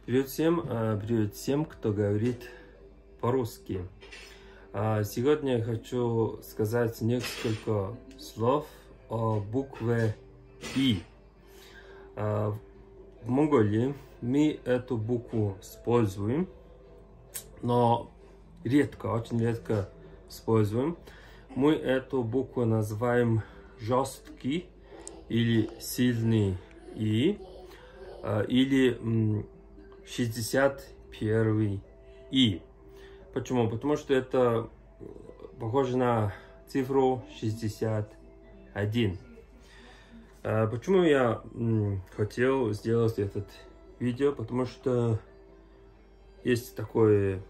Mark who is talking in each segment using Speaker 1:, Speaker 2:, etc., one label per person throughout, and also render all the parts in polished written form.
Speaker 1: Привет всем, кто говорит по-русски. Сегодня я хочу сказать несколько слов о букве И. В Монголии мы эту букву используем, но редко, очень редко используем. Мы эту букву называем жесткий или сильный И, или 61 И. Почему? Потому что это похоже на цифру 61. Почему я хотел сделать этот видео? Потому что есть такое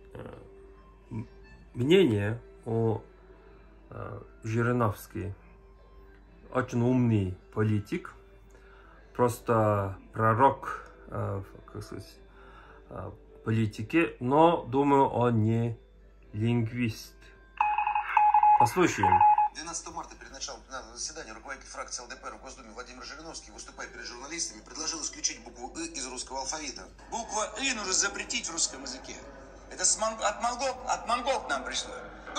Speaker 1: мнение о Жириновске. Очень умный политик, просто пророк политики, но думаю, он не лингвист. Послушаем.
Speaker 2: 12 марта перед началом пленарного заседания руководитель фракции ЛДПР в Госдуме Владимир Жириновский, выступая перед журналистами, предложил исключить букву «ы» из русского алфавита.
Speaker 3: Буква «ы» нужно запретить в русском языке. Это от монгол к нам пришло.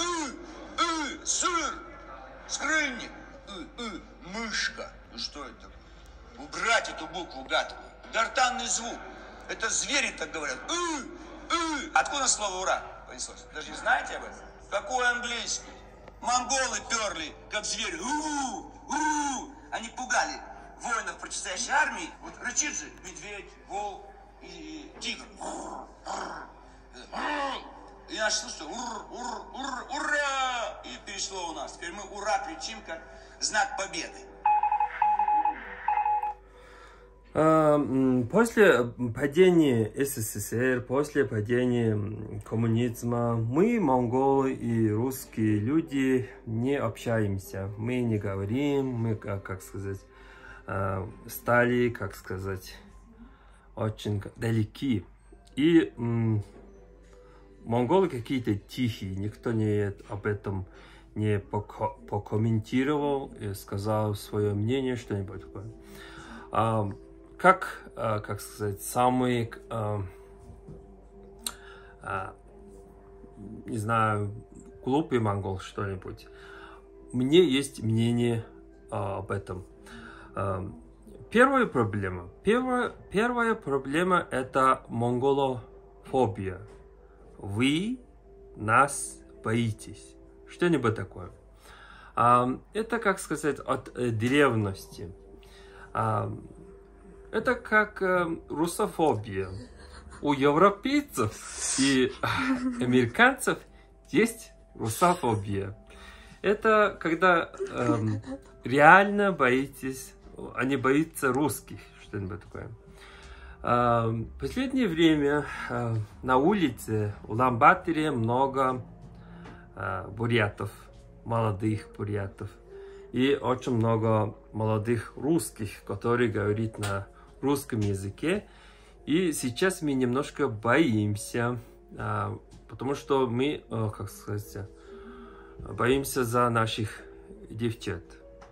Speaker 3: Сыр, скрынник, мышка. Ну что это? Убрать эту букву гадкую. Гортанный звук. Это звери так говорят. Откуда слово «ура» понеслось? Даже не знаете об этом? Какой английский? Монголы перли, как звери. Они пугали воинов противостоящей армии. Вот рычит же медведь, волк и тигр. И наш слушай, ура! И перешло у нас. Теперь мы ура кричим, как знак победы.
Speaker 1: После падения СССР, после падения коммунизма, мы, монголы и русские люди, не общаемся. Мы не говорим, мы, как сказать, стали, как сказать, очень далеки. И монголы какие-то тихие, никто об этом не покомментировал и сказал свое мнение, что-нибудь такое. Как сказать, самый, не знаю, глупый монгол, что-нибудь. Мне есть мнение об этом. Первая проблема это монголофобия. Вы нас боитесь. Что-нибудь такое. Это, как сказать, от древности. Это как русофобия. У европейцев и американцев есть русофобия. Это когда реально боитесь, они боятся русских, что-нибудь такое. В последнее время на улице в Улан-Баторе много бурятов, молодых бурятов. И очень много молодых русских, которые говорят на русском языке. И сейчас мы немножко боимся, потому что мы, как сказать, боимся за наших девчат.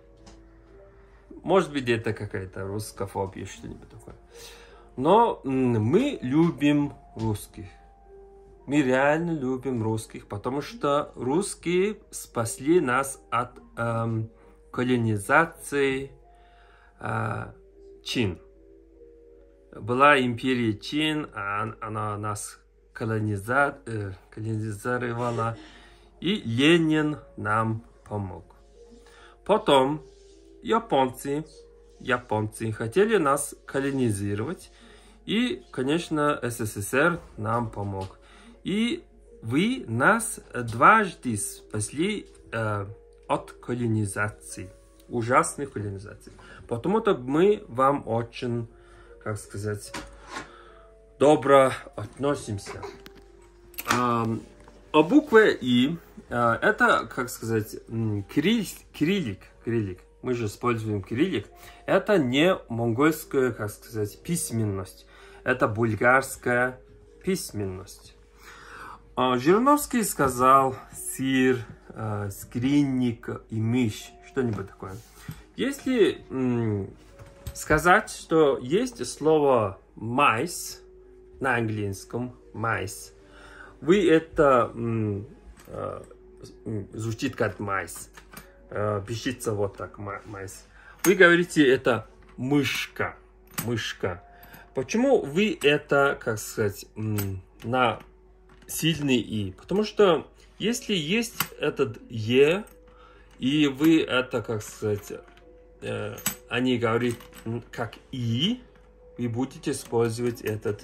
Speaker 1: Может быть, это какая-то русскофобия, что-нибудь такое. Но мы любим русских. Мы реально любим русских, потому что русские спасли нас от колонизации Чин. Была империя Чин, она нас колонизировала, и Ленин нам помог. Потом японцы хотели нас колонизировать, и, конечно, СССР нам помог. И вы нас дважды спасли от колонизации, ужасной колонизации. Потому-то мы вам очень, как сказать, добро относимся. А буква И, это, как сказать, кириллик. Мы же используем кириллик. Это не монгольская, как сказать, письменность. Это бульгарская письменность. Жириновский сказал сыр, скринник и мышь, что-нибудь такое. Если сказать, что есть слово майс, на английском майс. Вы это звучит как майс. Пишется вот так, майс. Вы говорите это мышка. Мышка. Почему вы это, как сказать, на сильный и? Потому что если есть этот е, и вы это, как сказать, они говорят как и, вы будете использовать этот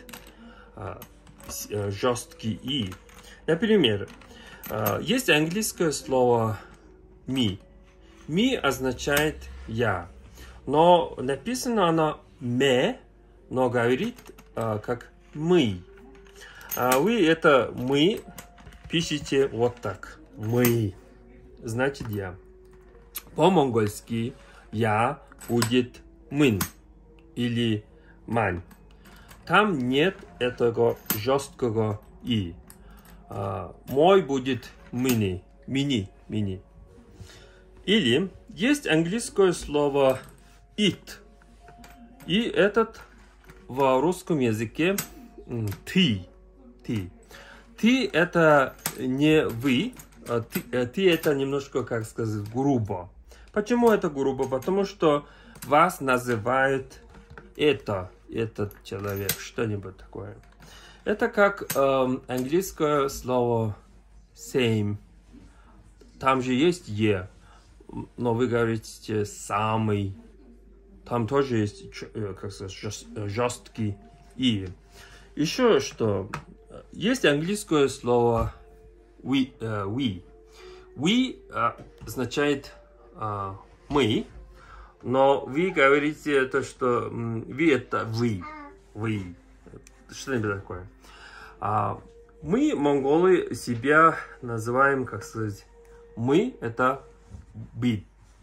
Speaker 1: жесткий и. Например, есть английское слово me. Me означает я. Но написано оно me, но говорит как мы. Вы это мы пишите вот так. Мы. Значит я. По-монгольски я будет мын или мань. Там нет этого жесткого и. Мой будет мини. Мини. Или есть английское слово it. И этот в русском языке ты. Ты это не вы. Ты это немножко, как сказать, грубо. Почему это грубо? Потому что вас называют этот человек, что-нибудь такое. Это как английское слово same. Там же есть е, но вы говорите самый. Там тоже есть, как сказать, жесткий и. Еще что? Есть английское слово we. We означает мы, но вы говорите это, что вы это вы. Что-нибудь такое. Мы, монголы, себя называем, как сказать, мы это бит.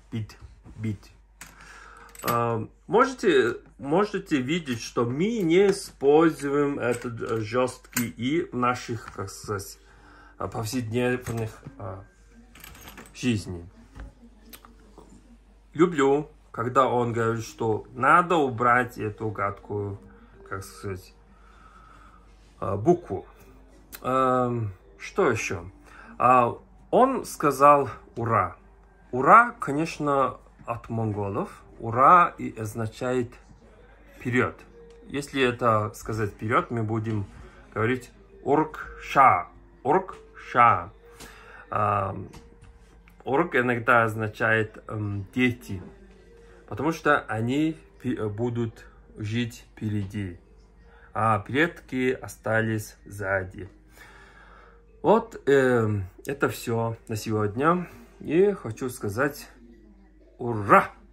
Speaker 1: Можете видеть, что мы не используем этот жесткий и в наших, как сказать, повседневных жизни. Люблю, когда он говорит, что надо убрать эту гадкую, как сказать, букву. Что еще? Он сказал ура. Ура, конечно, от монголов. Ура и означает вперед. Если это сказать вперед, мы будем говорить урк-ша. Урк-ша. Урк иногда означает дети. Потому что они будут жить впереди. А предки остались сзади. Вот это все на сегодня. И хочу сказать ура!